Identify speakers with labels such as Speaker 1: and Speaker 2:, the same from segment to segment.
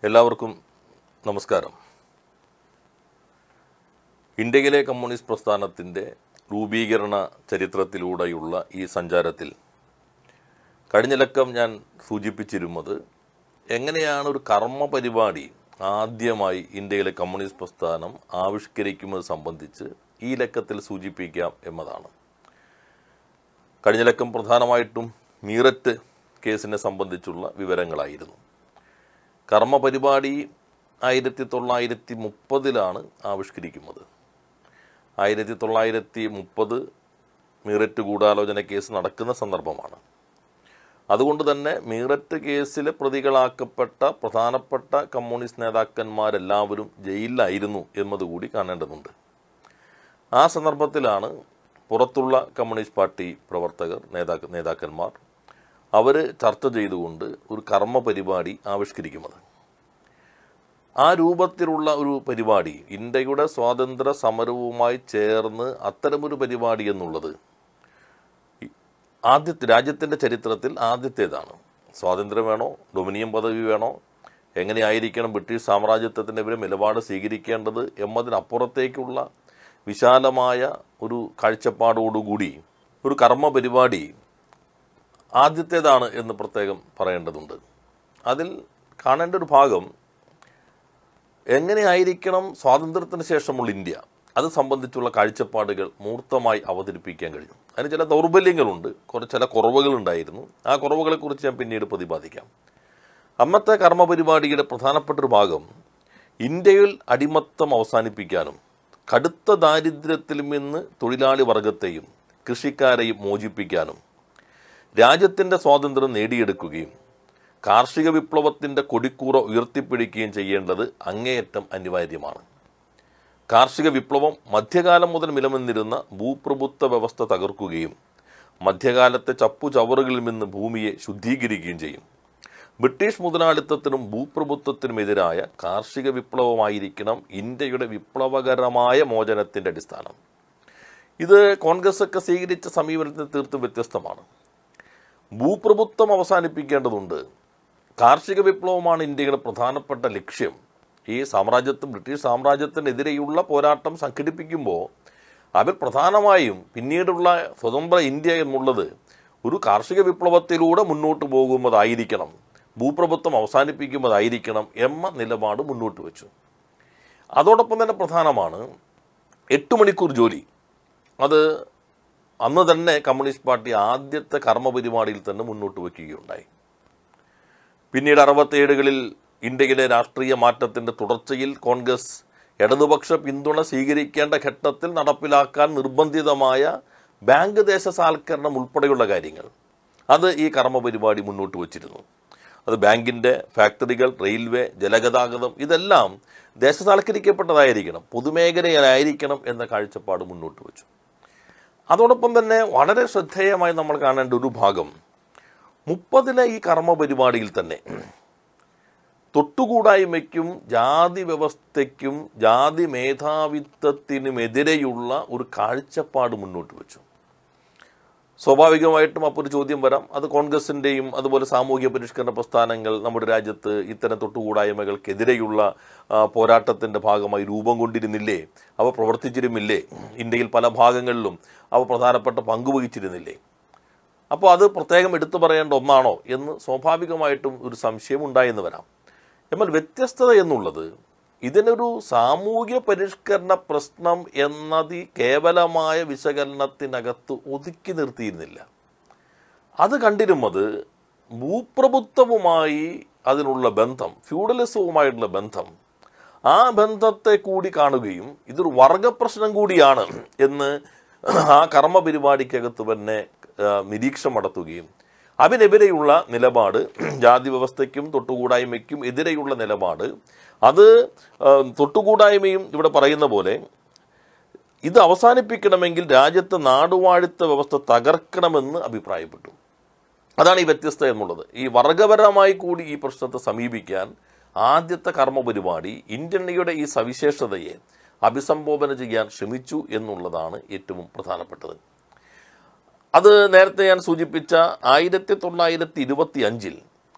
Speaker 1: എല്ലാവർക്കും നമസ്കാരം. ഇന്ത്യയിലെ കമ്മ്യൂണിസ്റ്റ് പ്രസ്ഥാനത്തിൻ്റെ രൂപീകരണ ചരിത്രത്തിലൂടെയുള്ള ഈ സഞ്ചാരത്തിൽ കഴിഞ്ഞ ലക്കം ഞാൻ സൂചിപ്പിച്ചിരുന്നത് എങ്ങനെയാണ് ഒരു കർമ്മ പരിപാടി ആദ്യമായി ഇന്ത്യയിലെ കമ്മ്യൂണിസ്റ്റ് പ്രസ്ഥാനം ആവിഷ്കരിക്കുന്നത് സംബന്ധിച്ച് ഈ ലക്കത്തിൽ സൂചിപ്പിക്കാം എന്നതാണ്. കഴിഞ്ഞ ലക്കം പ്രധാനമായിട്ടും മീററ്റ് കേസിനെ സംബന്ധിച്ചുള്ള വിവരങ്ങളായിരുന്നു. കർമ്മ പരിപാടി 1930 ആവിഷ്കരിക്കുന്നത്. 1930 മീററ്റ് ഗൂഢാലോചന കേസ് നടക്കുന്ന സന്ദർഭമാണ്. അതുകൊണ്ട് തന്നെ മീററ്റ് കേസിലെ പ്രതികളാക്കപ്പെട്ട പ്രധാനപ്പെട്ട കമ്മ്യൂണിസ്റ്റ് നേതാക്കന്മാരെല്ലാവരും ജയിലിലായിരുന്നു എന്നതുകൂടി കാണേണ്ടതുണ്ട്. ആ സന്ദർഭത്തിലാണ് പുറത്തുള്ള കമ്മ്യൂണിസ്റ്റ് പാർട്ടി പ്രവർത്തകർ നേതാക്കന്മാർ അവർ ചർച്ച ചെയ്തുകൊണ്ട് ഒരു കർമ്മ പരിപാടി ആവിഷ്കരിക്കുന്നത്. ആ രൂപത്തിലുള്ള ഒരു പരിപാടി ഇന്ത്യയുടെ സ്വാതന്ത്ര്യ സമരവുമായി ചേർന്ന് അത്തരമൊരു പരിപാടി എന്നുള്ളത് രാജ്യത്തിൻ്റെ ചരിത്രത്തിൽ ആദ്യത്തേതാണ്. സ്വാതന്ത്ര്യം വേണോ, ഡൊമിനിയൻ പദവി വേണോ, എങ്ങനെയായിരിക്കണം ബ്രിട്ടീഷ് സാമ്രാജ്യത്വത്തിനെതിരെ നിലപാട് സ്വീകരിക്കേണ്ടത് എന്നതിനപ്പുറത്തേക്കുള്ള വിശാലമായ ഒരു കാഴ്ചപ്പാടോടുകൂടി ഒരു കർമ്മ പരിപാടി ആദ്യത്തേതാണ് എന്ന് പ്രത്യേകം പറയേണ്ടതുണ്ട്. അതിൽ കാണേണ്ട ഒരു ഭാഗം എങ്ങനെയായിരിക്കണം സ്വാതന്ത്ര്യത്തിന് ശേഷമുള്ള ഇന്ത്യ, അത് സംബന്ധിച്ചുള്ള കാഴ്ചപ്പാടുകൾ മൂർത്തമായി അവതരിപ്പിക്കാൻ കഴിഞ്ഞു. അതിന് ചില ദൗർബല്യങ്ങളുണ്ട്, ചില കുറവുകളുണ്ടായിരുന്നു. ആ കുറവുകളെക്കുറിച്ച് ഞാൻ പിന്നീട് പ്രതിപാദിക്കാം. അന്നത്തെ കർമ്മ പരിപാടിയുടെ പ്രധാനപ്പെട്ട ഒരു ഭാഗം ഇന്ത്യയിൽ അടിമത്തം അവസാനിപ്പിക്കാനും കടുത്ത ദാരിദ്ര്യത്തിൽ നിന്ന് തൊഴിലാളി വർഗത്തെയും കൃഷിക്കാരെയും മോചിപ്പിക്കാനും രാജ്യത്തിൻ്റെ സ്വാതന്ത്ര്യം നേടിയെടുക്കുകയും കാർഷിക വിപ്ലവത്തിൻ്റെ കൊടിക്കൂറ ഉയർത്തിപ്പിടിക്കുകയും ചെയ്യേണ്ടത് അങ്ങേയറ്റം അനിവാര്യമാണ്. കാർഷിക വിപ്ലവം മധ്യകാലം മുതൽ നിലനിന്നിരുന്ന ഭൂപ്രഭുത്വ വ്യവസ്ഥ തകർക്കുകയും മധ്യകാലത്തെ ചപ്പുചവറുകളിൽ നിന്ന് ഭൂമിയെ ശുദ്ധീകരിക്കുകയും ചെയ്യും. ബ്രിട്ടീഷ് മുതലാളിത്തത്തിനും ഭൂപ്രഭുത്വത്തിനുമെതിരായ കാർഷിക വിപ്ലവമായിരിക്കണം ഇന്ത്യയുടെ വിപ്ലവകരമായ മോചനത്തിൻ്റെ അടിസ്ഥാനം. ഇത് കോൺഗ്രസ്സൊക്കെ സ്വീകരിച്ച സമീപനത്തിന് തീർത്തും വ്യത്യസ്തമാണ്. ഭൂപ്രഭുത്വം അവസാനിപ്പിക്കേണ്ടതുണ്ട്. കാർഷിക വിപ്ലവമാണ് ഇന്ത്യയുടെ പ്രധാനപ്പെട്ട ലക്ഷ്യം. ഈ ബ്രിട്ടീഷ് സാമ്രാജ്യത്തിനെതിരെയുള്ള പോരാട്ടം സംഘടിപ്പിക്കുമ്പോൾ അതിൽ പ്രധാനമായും പിന്നീടുള്ള സ്വതന്ത്ര ഇന്ത്യ എന്നുള്ളത് ഒരു കാർഷിക വിപ്ലവത്തിലൂടെ മുന്നോട്ട് പോകുന്നതായിരിക്കണം, ഭൂപ്രഭുത്വം അവസാനിപ്പിക്കുന്നതായിരിക്കണം എന്ന നിലപാട് മുന്നോട്ട് വെച്ചു. അതോടൊപ്പം തന്നെ പ്രധാനമാണ് 8 മണിക്കൂർ ജോലി. അത് അന്ന് തന്നെ കമ്മ്യൂണിസ്റ്റ് പാർട്ടി ആദ്യത്തെ കർമ്മ പരിപാടിയിൽ തന്നെ മുന്നോട്ട് വയ്ക്കുകയുണ്ടായി. പിന്നീട് 67കളിൽ ഇന്ത്യയിലെ രാഷ്ട്രീയ മാറ്റത്തിൻ്റെ തുടർച്ചയിൽ കോൺഗ്രസ് ഇടതുപക്ഷ പിന്തുണ സ്വീകരിക്കേണ്ട ഘട്ടത്തിൽ നടപ്പിലാക്കാൻ നിർബന്ധിതമായ ബാങ്ക് ദേശസാൽക്കരണം ഉൾപ്പെടെയുള്ള കാര്യങ്ങൾ അത് ഈ കർമ്മ പരിപാടി മുന്നോട്ട് വച്ചിരുന്നു. അത് ബാങ്കിൻ്റെ ഫാക്ടറികൾ, റെയിൽവേ, ജലഗതാഗതം ഇതെല്ലാം ദേശസാൽക്കരിക്കപ്പെട്ടതായിരിക്കണം, പൊതുമേഖലയിലായിരിക്കണം എന്ന കാഴ്ചപ്പാട് മുന്നോട്ട് വച്ചു. അതോടൊപ്പം തന്നെ വളരെ ശ്രദ്ധേയമായി നമ്മൾ കാണേണ്ട ഒരു ഭാഗം 30 ഈ കർമ്മ പരിപാടിയിൽ തന്നെ തൊട്ടുകൂടായ്മയ്ക്കും ജാതി വ്യവസ്ഥയ്ക്കും ജാതി മേധാവിത്വത്തിനുമെതിരെയുള്ള ഒരു കാഴ്ചപ്പാട് മുന്നോട്ട് വെച്ചു. സ്വാഭാവികമായിട്ടും അപ്പോൾ ഒരു ചോദ്യം വരാം, അത് കോൺഗ്രസിൻ്റെയും അതുപോലെ സാമൂഹ്യ പരിഷ്കരണ പ്രസ്ഥാനങ്ങൾ നമ്മുടെ രാജ്യത്ത് ഇത്തരം തൊട്ടുകൂടായ്മകൾക്കെതിരെയുള്ള പോരാട്ടത്തിൻ്റെ ഭാഗമായി രൂപം കൊണ്ടിരുന്നില്ലേ, അവ പ്രവർത്തിച്ചിരുന്നില്ലേ, ഇന്ത്യയിൽ പല ഭാഗങ്ങളിലും അവ പ്രധാനപ്പെട്ട പങ്കുവഹിച്ചിരുന്നില്ലേ, അപ്പോൾ അത് പ്രത്യേകം എടുത്തു പറയേണ്ട ഒന്നാണോ എന്ന് സ്വാഭാവികമായിട്ടും ഒരു സംശയം ഉണ്ടായെന്ന് വരാം. എന്നാൽ വ്യത്യസ്തത എന്നുള്ളത് ഇതിനൊരു സാമൂഹ്യ പരിഷ്കരണ പ്രശ്നം എന്നത് കേവലമായ വിശകലനത്തിനകത്ത് ഒതുക്കി നിർത്തിയിരുന്നില്ല. അത് കണ്ടിരുന്നത് ഭൂപ്രഭുത്വവുമായി അതിനുള്ള ബന്ധം, ഫ്യൂഡലിസവുമായിട്ടുള്ള ബന്ധം, ആ ബന്ധത്തെ കൂടി കാണുകയും ഇതൊരു വർഗപ്രശ്നം കൂടിയാണ് എന്ന് ആ കർമ്മ പരിപാടിക്കകത്ത് തന്നെ നിരീക്ഷണം നടത്തുകയും അതിനെതിരെയുള്ള നിലപാട്, ജാതി വ്യവസ്ഥയ്ക്കും തൊട്ടുകൂടായ്മയ്ക്കും എതിരെയുള്ള നിലപാട്, അത് തൊട്ടുകൂടായ്മയും ഇവിടെ പറയുന്ന പോലെ ഇത് അവസാനിപ്പിക്കണമെങ്കിൽ രാജ്യത്തെ നാടുവാഴിത്ത വ്യവസ്ഥ തകർക്കണമെന്ന് അഭിപ്രായപ്പെട്ടു. അതാണ് ഈ വ്യത്യസ്തത എന്നുള്ളത്. ഈ വർഗപരമായി കൂടി ഈ പ്രശ്നത്തെ സമീപിക്കാൻ ആദ്യത്തെ കർമ്മ പരിപാടി ഇന്ത്യയുടെ ഈ സവിശേഷതയെ അഭിസംബോധന ചെയ്യാൻ ശ്രമിച്ചു എന്നുള്ളതാണ് ഏറ്റവും പ്രധാനപ്പെട്ടത്. അത് നേരത്തെ ഞാൻ സൂചിപ്പിച്ച 1925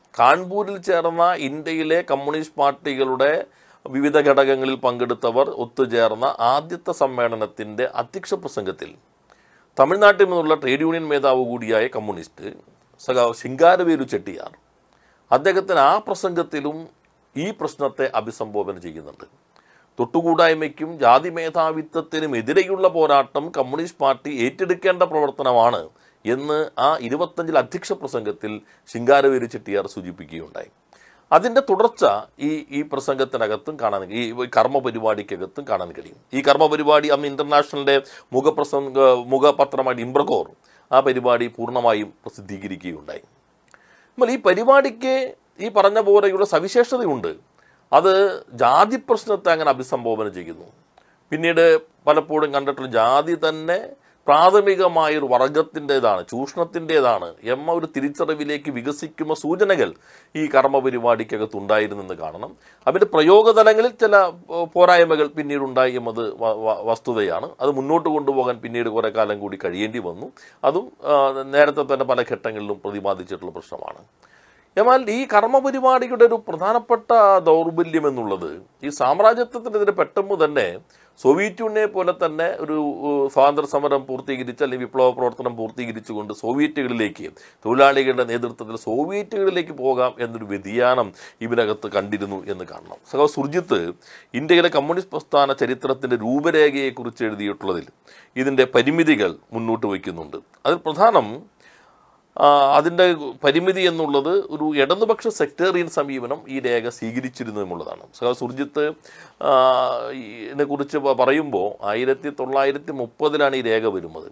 Speaker 1: കാൺപൂരിൽ ചേർന്ന ഇന്ത്യയിലെ കമ്മ്യൂണിസ്റ്റ് പാർട്ടികളുടെ വിവിധ ഘടകങ്ങളിൽ പങ്കെടുത്തവർ ഒത്തുചേർന്ന ആദ്യത്തെ സമ്മേളനത്തിൻ്റെ അധ്യക്ഷ പ്രസംഗത്തിൽ തമിഴ്നാട്ടിൽ നിന്നുള്ള ട്രേഡ് യൂണിയൻ മേധാവ് കൂടിയായ കമ്മ്യൂണിസ്റ്റ് സഖാവ് ശിങ്കാരവേലു ചെട്ടിയാർ അദ്ദേഹത്തിന് ആ പ്രസംഗത്തിലും ഈ പ്രശ്നത്തെ അഭിസംബോധന ചെയ്യുന്നുണ്ട്. തൊട്ടുകൂടായ്മയ്ക്കും ജാതി മേധാവിത്വത്തിനും എതിരെയുള്ള പോരാട്ടം കമ്മ്യൂണിസ്റ്റ് പാർട്ടി ഏറ്റെടുക്കേണ്ട പ്രവർത്തനമാണ് എന്ന് ആ 25 അധ്യക്ഷ പ്രസംഗത്തിൽ ശിങ്കാരവേലു ചെട്ടിയാർ സൂചിപ്പിക്കുകയുണ്ടായി. അതിൻ്റെ തുടർച്ച ഈ പ്രസംഗത്തിനകത്തും കാണാൻ, ഈ കർമ്മ പരിപാടിക്കകത്തും കാണാൻ കഴിയും. ഈ കർമ്മ പരിപാടി അന്ന് ഇൻ്റർനാഷണലിൻ്റെ മുഖപത്രമായിട്ട് ഇംബ്രകോർ ആ പരിപാടി പൂർണ്ണമായും പ്രസിദ്ധീകരിക്കുകയുണ്ടായി. എന്നാൽ ഈ പരിപാടിക്ക് ഈ പറഞ്ഞ പോലെയുള്ള സവിശേഷതയുണ്ട്. അത് ജാതി പ്രശ്നത്തെ അങ്ങനെ അഭിസംബോധന ചെയ്യുന്നു. പിന്നീട് പലപ്പോഴും കണ്ടിട്ടുള്ള ജാതി തന്നെ പ്രാഥമികമായൊരു വർഗത്തിൻ്റെതാണ്, ചൂഷണത്തിൻ്റെതാണ് എന്ന ഒരു തിരിച്ചറിവിലേക്ക് വികസിക്കുന്ന സൂചനകൾ ഈ കർമ്മ പരിപാടിക്കകത്ത് ഉണ്ടായിരുന്നെന്ന് കാണണം. അതിൻ്റെ പ്രയോഗതലങ്ങളിൽ ചില പോരായ്മകൾ പിന്നീടുണ്ടായി എന്നത് വസ്തുതയാണ്. അത് മുന്നോട്ട് കൊണ്ടുപോകാൻ പിന്നീട് കുറേ കാലം കൂടി കഴിയേണ്ടി വന്നു. അതും നേരത്തെ തന്നെ പല ഘട്ടങ്ങളിലും പ്രതിപാദിച്ചിട്ടുള്ള പ്രശ്നമാണ്. എന്നാൽ ഈ കർമ്മ പരിപാടിയുടെ ഒരു പ്രധാനപ്പെട്ട ദൗർബല്യം എന്നുള്ളത് ഈ സാമ്രാജ്യത്വത്തിനെതിരെ പെട്ടെന്ന് തന്നെ സോവിയറ്റ് യൂണിയനെ പോലെ തന്നെ ഒരു സ്വാതന്ത്ര്യ സമരം പൂർത്തീകരിച്ച് അല്ലെങ്കിൽ വിപ്ലവ പ്രവർത്തനം പൂർത്തീകരിച്ചുകൊണ്ട് സോവിയറ്റുകളിലേക്ക്, തൊഴിലാളികളുടെ നേതൃത്വത്തിൽ സോവിയറ്റുകളിലേക്ക് പോകാം എന്നൊരു വ്യതിയാനം ഇതിനകത്ത് കണ്ടിരുന്നു എന്ന് കാണണം. സഖാവ് സുർജിത്ത് ഇന്ത്യയിലെ കമ്മ്യൂണിസ്റ്റ് പ്രസ്ഥാന ചരിത്രത്തിൻ്റെ രൂപരേഖയെക്കുറിച്ച് എഴുതിയിട്ടുള്ളതിൽ ഇതിൻ്റെ പരിമിതികൾ മുന്നോട്ട് വയ്ക്കുന്നുണ്ട്. അതിൽ പ്രധാനം അതിൻ്റെ പരിമിതി എന്നുള്ളത് ഒരു ഇടതുപക്ഷ സെക്ടേറിയൻ സമീപനം ഈ രേഖ സ്വീകരിച്ചിരുന്നു എന്നുള്ളതാണ്. സഖാവ് സുർജിത്ത് ഇതിനെക്കുറിച്ച് പറയുമ്പോൾ 1930 ഈ രേഖ വരുന്നത്.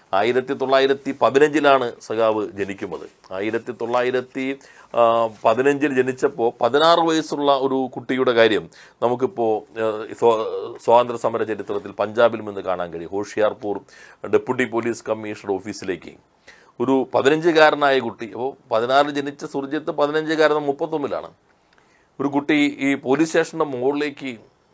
Speaker 1: 1915 സഖാവ് ജനിക്കുന്നത്. 1915 ജനിച്ചപ്പോൾ 16 വയസ്സുള്ള ഒരു കുട്ടിയുടെ കാര്യം നമുക്കിപ്പോൾ സ്വാതന്ത്ര്യ സമര ചരിത്രത്തിൽ പഞ്ചാബിൽ നിന്ന് കാണാൻ കഴിയും. ഹോഷിയാർപൂർ ഡെപ്യൂട്ടി പോലീസ് കമ്മീഷണർ ഓഫീസിലേക്ക് ഒരു 15-കാരനായ കുട്ടി, അപ്പോൾ 16 ജനിച്ച സുർജിത്ത് 15-കാരൻ 31 ഒരു കുട്ടി ഈ പോലീസ് സ്റ്റേഷൻ്റെ മുകളിലേക്ക്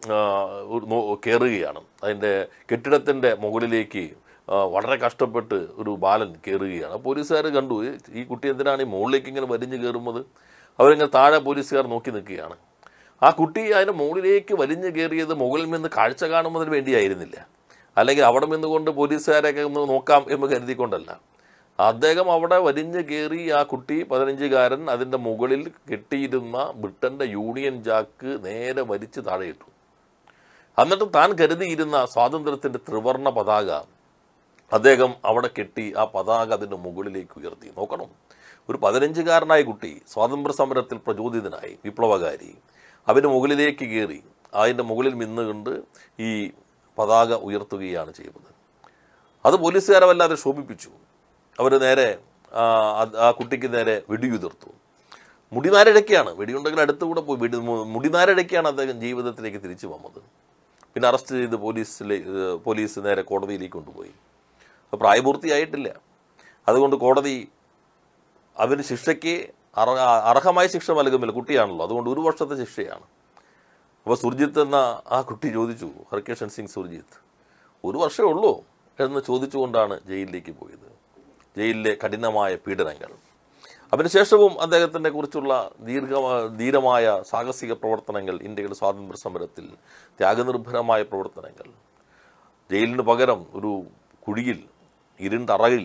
Speaker 1: കയറുകയാണ്. അതിൻ്റെ കെട്ടിടത്തിൻ്റെ മുകളിലേക്ക് വളരെ കഷ്ടപ്പെട്ട് ഒരു ബാലൻ കയറുകയാണ്. പോലീസുകാർ കണ്ടു ഈ കുട്ടി എന്തിനാണ് ഈ മുകളിലേക്ക് ഇങ്ങനെ വലിഞ്ഞു കയറുന്നത്. അവരിങ്ങനെ താഴെ പോലീസുകാർ നോക്കി നിൽക്കുകയാണ്. ആ കുട്ടി അതിൻ്റെ മുകളിലേക്ക് വലിഞ്ഞു കയറിയത് മുകളിൽ നിന്ന് കാഴ്ച കാണുന്നതിന് വേണ്ടിയായിരുന്നില്ല, അല്ലെങ്കിൽ അവിടെ നിന്നുകൊണ്ട് പോലീസുകാരെയൊക്കെ ഒന്ന് നോക്കാം എന്ന് കരുതിക്കൊണ്ടല്ല. അദ്ദേഹം അവിടെ വലിഞ്ഞു കയറി ആ കുട്ടി 15-കാരൻ അതിൻ്റെ മുകളിൽ കെട്ടിയിരുന്ന ബ്രിട്ടൻ്റെ യൂണിയൻ ജാക്ക് നേരെ വലിച്ച് താഴെയിട്ടു. എന്നിട്ട് താൻ കരുതിയിരുന്ന സ്വാതന്ത്ര്യത്തിൻ്റെ ത്രിവർണ്ണ പതാക അദ്ദേഹം അവിടെ കെട്ടി ആ പതാക അതിൻ്റെ മുകളിലേക്ക് ഉയർത്തി. നോക്കണം, ഒരു 15-കാരനായ കുട്ടി സ്വാതന്ത്ര്യ സമരത്തിൽ പ്രചോദിതനായി, വിപ്ലവകാരി, അവൻ്റെ മുകളിലേക്ക് കയറി അതിൻ്റെ മുകളിൽ നിന്നുകൊണ്ട് ഈ പതാക ഉയർത്തുകയാണ് ചെയ്യുന്നത്. അത് പോലീസുകാരെ വല്ലാതെ ശോഭിപ്പിച്ചു. അവർ നേരെ ആ കുട്ടിക്ക് നേരെ വെടിയുതിർത്തു. മുടിനാരഴയ്ക്കാണ്, വെടിയുണ്ടെങ്കിൽ അടുത്തുകൂടെ പോയി മുടിനാരഴയ്ക്കാണ് അദ്ദേഹം ജീവിതത്തിലേക്ക് തിരിച്ചു വന്നത്. പിന്നെ അറസ്റ്റ് ചെയ്ത് പോലീസ് നേരെ കോടതിയിലേക്ക് കൊണ്ടുപോയി. അപ്പോൾ പ്രായപൂർത്തിയായിട്ടില്ല. അതുകൊണ്ട് കോടതി അവന് ശിക്ഷയ്ക്ക് അർഹമായ ശിക്ഷ നൽകുന്നില്ല, കുട്ടിയാണല്ലോ, അതുകൊണ്ട് 1 വർഷത്തെ ശിക്ഷയാണ്. അപ്പോൾ സുർജിത്ത് എന്ന ആ കുട്ടി ചോദിച്ചു, ഹർകിഷൻ സിംഗ് സുർജിത്ത്, 1 വർഷമേ ഉള്ളൂ എന്ന് ചോദിച്ചുകൊണ്ടാണ് ജയിലിലേക്ക് പോയത്. ജയിലിലെ കഠിനമായ പീഡനങ്ങൾ, അതിനുശേഷവും അദ്ദേഹത്തിനെ കുറിച്ചുള്ള ധീരമായ സാഹസിക പ്രവർത്തനങ്ങൾ, ഇന്ത്യയുടെ സ്വാതന്ത്ര്യ സമരത്തിൽ ത്യാഗനിർഭരമായ പ്രവർത്തനങ്ങൾ, ജയിലിന് പകരം ഒരു കുഴിയിൽ, ഇരുണ്ടറയിൽ,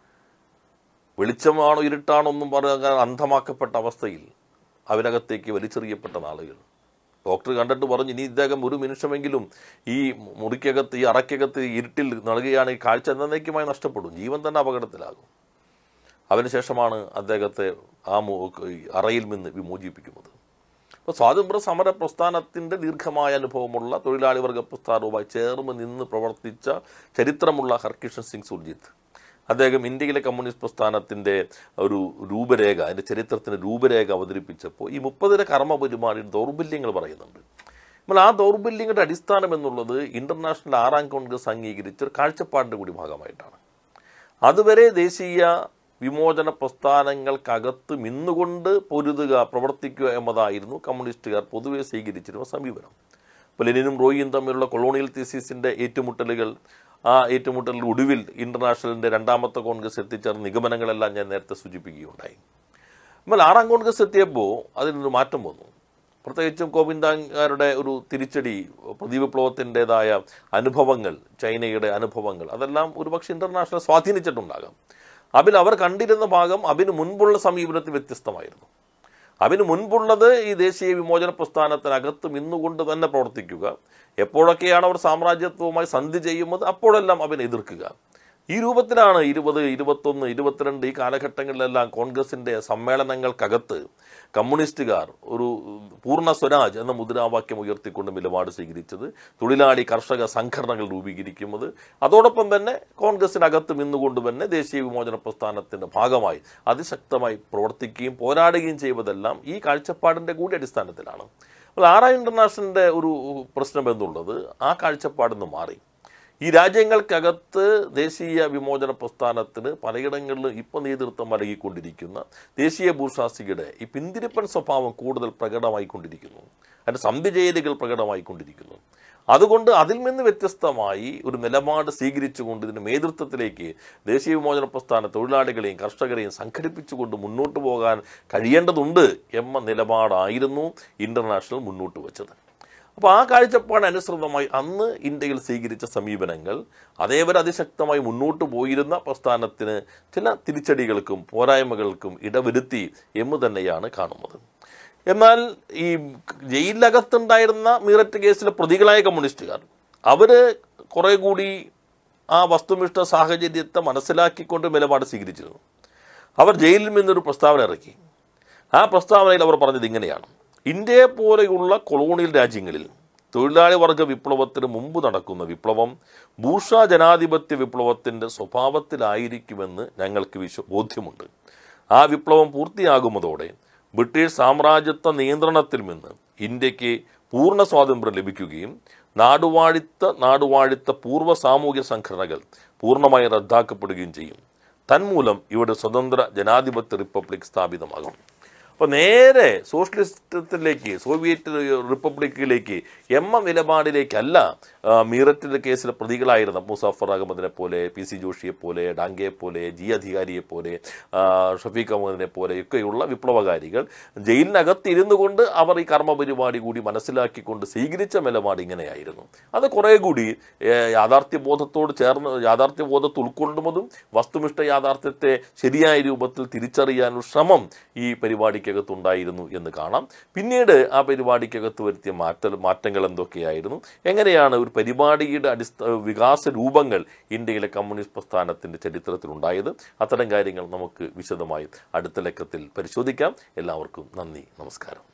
Speaker 1: വെളിച്ചമാണോ ഇരുട്ടാണോ ഒന്നും പറയാൻ അന്ധമാക്കപ്പെട്ട അവസ്ഥയിൽ അവരകത്തേക്ക് വലിച്ചെറിയപ്പെട്ട നാളുകൾ. ഡോക്ടർ കണ്ടിട്ട് പറഞ്ഞു, ഇനി ഇദ്ദേഹം ഒരു നിമിഷമെങ്കിലും ഈ മുറിക്കകത്ത്, ഈ അറയ്ക്കകത്ത് ഇരുട്ടിൽ നൽകുകയാണെങ്കിൽ കാഴ്ച എന്നേക്കുമായി നഷ്ടപ്പെടും, ജീവൻ തന്നെ അപകടത്തിലാകും. അതിനുശേഷമാണ് അദ്ദേഹത്തെ ആ അറയിൽ നിന്ന് വിമോചിപ്പിക്കുന്നത്. അപ്പോൾ സ്വാതന്ത്ര്യ സമര പ്രസ്ഥാനത്തിൻ്റെ ദീർഘമായ അനുഭവമുള്ള തൊഴിലാളി വർഗ പ്രസ്ഥാനവുമായി ചേർന്ന് നിന്ന് പ്രവർത്തിച്ച ചരിത്രമുള്ള ഹർകിഷൻ സിംഗ് സുർജിത്ത് അദ്ദേഹം ഇന്ത്യയിലെ കമ്മ്യൂണിസ്റ്റ് പ്രസ്ഥാനത്തിൻ്റെ ഒരു രൂപരേഖ, അതിൻ്റെ ചരിത്രത്തിൻ്റെ രൂപരേഖ അവതരിപ്പിച്ചപ്പോൾ ഈ 30 കർമ്മ പരിപാടിയുടെ ദൗർബല്യങ്ങൾ പറയുന്നുണ്ട്. എന്നാൽ ആ ദൗർബല്യങ്ങളുടെ അടിസ്ഥാനം എന്നുള്ളത് ഇൻ്റർനാഷണൽ 6ാം കോൺഗ്രസ് അംഗീകരിച്ച ഒരു കാഴ്ചപ്പാടിൻ്റെ കൂടി ഭാഗമായിട്ടാണ്. അതുവരെ ദേശീയ വിമോചന പ്രസ്ഥാനങ്ങൾക്കകത്ത് നിന്നുകൊണ്ട് പൊരുതുക, പ്രവർത്തിക്കുക എന്നതായിരുന്നു കമ്മ്യൂണിസ്റ്റുകാർ പൊതുവെ സ്വീകരിച്ചിരുന്ന സമീപനം. ഇപ്പോൾ ലെനിനും റോയിയും തമ്മിലുള്ള കൊളോണിയൽ തീസിസിൻ്റെ ഏറ്റുമുട്ടലുകൾ, ആ ഏറ്റുമുട്ടലിൻ്റെ ഒടുവിൽ ഇൻ്റർനാഷണലിൻ്റെ 2ാമത്തെ കോൺഗ്രസ് എത്തിച്ചേർന്ന നിഗമനങ്ങളെല്ലാം ഞാൻ നേരത്തെ സൂചിപ്പിക്കുകയുണ്ടായി. എന്നാൽ 6ാം കോൺഗ്രസ് എത്തിയപ്പോൾ അതിനൊരു മാറ്റം വന്നു. പ്രത്യേകിച്ചും കോവിന്ദാരുടെ ഒരു തിരിച്ചടി, പ്രതിവിപ്ലവത്തിൻ്റെതായ അനുഭവങ്ങൾ, ചൈനയുടെ അനുഭവങ്ങൾ, അതെല്ലാം ഒരുപക്ഷെ ഇൻ്റർനാഷണൽ സ്വാധീനിച്ചിട്ടുണ്ടാകാം. അവർ കണ്ടിരുന്ന ഭാഗം അതിന് മുൻപുള്ള സമീപനത്തിൽ വ്യത്യസ്തമായിരുന്നു. അതിന് മുൻപുള്ളത് ഈ ദേശീയ വിമോചന പ്രസ്ഥാനത്തിനകത്ത് നിന്നുകൊണ്ട് തന്നെ പ്രവർത്തിക്കുക, എപ്പോഴൊക്കെയാണ് അവർ സാമ്രാജ്യത്വവുമായി സന്ധി ചെയ്യുന്നത് അപ്പോഴെല്ലാം അവനെ എതിർക്കുക. ഈ രൂപത്തിലാണ് 20, 21, 22 ഈ കാലഘട്ടങ്ങളിലെല്ലാം കോൺഗ്രസിൻ്റെ സമ്മേളനങ്ങൾക്കകത്ത് കമ്മ്യൂണിസ്റ്റുകാർ ഒരു പൂർണ്ണ സ്വരാജ് എന്ന മുദ്രാവാക്യം ഉയർത്തിക്കൊണ്ട് നിലപാട് സ്വീകരിച്ചത്, തൊഴിലാളി കർഷക സംഘടനകൾ രൂപീകരിക്കുന്നത്, അതോടൊപ്പം തന്നെ കോൺഗ്രസിനകത്ത് നിന്നുകൊണ്ട് തന്നെ ദേശീയ വിമോചന പ്രസ്ഥാനത്തിൻ്റെ ഭാഗമായി അതിശക്തമായി പ്രവർത്തിക്കുകയും പോരാടുകയും ചെയ്തതെല്ലാം ഈ കാഴ്ചപ്പാടിൻ്റെ കൂടി അടിസ്ഥാനത്തിലാണ്. അപ്പോൾ 6ാം ഇൻ്റർനാഷണലിൻ്റെ ഒരു പ്രശ്നം എന്നുള്ളത് ആ കാഴ്ചപ്പാടിൽ നിന്ന് മാറി. ഈ രാജ്യങ്ങൾക്കകത്ത് ദേശീയ വിമോചന പ്രസ്ഥാനത്തിന് പലയിടങ്ങളിലും ഇപ്പോൾ നേതൃത്വം നൽകിക്കൊണ്ടിരിക്കുന്ന ദേശീയ ബൂർഷ്വാസിയുടെ ഈ പിന്തിരിപ്പൻ സ്വഭാവം കൂടുതൽ പ്രകടമായിക്കൊണ്ടിരിക്കുന്നു, അതിൻ്റെ സന്ധിചേരികൾ പ്രകടമായിക്കൊണ്ടിരിക്കുന്നു. അതുകൊണ്ട് അതിൽ നിന്ന് വ്യത്യസ്തമായി ഒരു നിലപാട് സ്വീകരിച്ചുകൊണ്ട് ഇതിൻ്റെ നേതൃത്വത്തിലേക്ക് ദേശീയ വിമോചന പ്രസ്ഥാന തൊഴിലാളികളെയും കർഷകരെയും സംഘടിപ്പിച്ചുകൊണ്ട് മുന്നോട്ട് പോകാൻ കഴിയേണ്ടതുണ്ട് എന്ന നിലപാടായിരുന്നു ഇൻ്റർനാഷണൽ മുന്നോട്ട് വച്ചത്. അപ്പോൾ ആ കാഴ്ചപ്പാടനുസൃതമായി അന്ന് ഇന്ത്യയിൽ സ്വീകരിച്ച സമീപനങ്ങൾ അതേവരെ അതിശക്തമായി മുന്നോട്ട് പോയിരുന്ന പ്രസ്ഥാനത്തിന് ചില തിരിച്ചടികൾക്കും പോരായ്മകൾക്കും ഇടവരുത്തി എന്ന് തന്നെയാണ് കാണുന്നത്. എന്നാൽ ഈ ജയിലിനകത്തുണ്ടായിരുന്ന മീററ്റ് കേസിലെ പ്രതികളായ കമ്മ്യൂണിസ്റ്റുകാർ അവർ കുറേ കൂടി ആ വസ്തുനിഷ്ഠ സാഹചര്യത്തെ മനസ്സിലാക്കിക്കൊണ്ട് നിലപാട് സ്വീകരിച്ചിരുന്നു. അവർ ജയിലിൽ നിന്നൊരു പ്രസ്താവന ഇറക്കി. ആ പ്രസ്താവനയിൽ അവർ പറഞ്ഞത് ഇങ്ങനെയാണ്: ഇന്ത്യയെ പോലെയുള്ള കൊളോണിയൽ രാജ്യങ്ങളിൽ തൊഴിലാളി വർഗ വിപ്ലവത്തിന് മുമ്പ് നടക്കുന്ന വിപ്ലവം ബൂർഷ്വാ ജനാധിപത്യ വിപ്ലവത്തിൻ്റെ സ്വഭാവത്തിലായിരിക്കുമെന്ന് ഞങ്ങൾക്ക് ബോധ്യമുണ്ട്. ആ വിപ്ലവം പൂർത്തിയാകുന്നതോടെ ബ്രിട്ടീഷ് സാമ്രാജ്യത്വ നിയന്ത്രണത്തിൽ നിന്ന് ഇന്ത്യക്ക് പൂർണ്ണ സ്വാതന്ത്ര്യം ലഭിക്കുകയും നാടുവാഴിത്ത പൂർവ്വ സാമൂഹ്യ സംഘടനകൾ പൂർണ്ണമായി റദ്ദാക്കപ്പെടുകയും ചെയ്യും. തന്മൂലം ഇവിടെ സ്വതന്ത്ര ജനാധിപത്യ റിപ്പബ്ലിക് സ്ഥാപിതമാകും. അപ്പോൾ നേരെ സോഷ്യലിസത്തിലേക്ക്, സോവിയറ്റ് റിപ്പബ്ലിക്കിലേക്ക് എന്ന നിലപാടിലേക്കല്ല മീററ്റിൻ്റെ കേസിലെ പ്രതികളായിരുന്ന മുസാഫർ അഹമ്മദിനെ പോലെ, പി സി ജോഷിയെ പോലെ, ഡാംഗയെ പോലെ, ജി അധികാരിയെ പോലെ, ഷഫീഖ് അഹമ്മദിനെ പോലെയൊക്കെയുള്ള വിപ്ലവകാരികൾ ജയിലിനകത്ത് ഇരുന്നു കൊണ്ട് അവർ ഈ കർമ്മപരിപാടി കൂടി മനസ്സിലാക്കിക്കൊണ്ട് സ്വീകരിച്ച നിലപാട് ഇങ്ങനെയായിരുന്നു. അത് കുറേ കൂടി യാഥാർത്ഥ്യബോധത്തോട് ചേർന്ന്, യാഥാർത്ഥ്യബോധത്തെ ഉൾക്കൊള്ളുന്നതും വസ്തുനിഷ്ഠ യാഥാർത്ഥ്യത്തെ ശരിയായ രൂപത്തിൽ തിരിച്ചറിയാനുള്ള ശ്രമം ഈ പരിപാടിക്കകത്തുണ്ടായിരുന്നു എന്ന് കാണാം. പിന്നീട് ആ പരിപാടിക്കകത്ത് വരുത്തിയ മാറ്റങ്ങൾ എന്തൊക്കെയായിരുന്നു, എങ്ങനെയാണ് ഒരു പരിപാടിയുടെ വികാസ രൂപങ്ങൾ ഇന്ത്യയിലെ കമ്മ്യൂണിസ്റ്റ് പ്രസ്ഥാനത്തിൻ്റെ ചരിത്രത്തിലുണ്ടായത്, അത്തരം കാര്യങ്ങൾ നമുക്ക് വിശദമായി അടുത്ത ലക്കത്തിൽ പരിശോധിക്കാം. എല്ലാവർക്കും നന്ദി, നമസ്കാരം.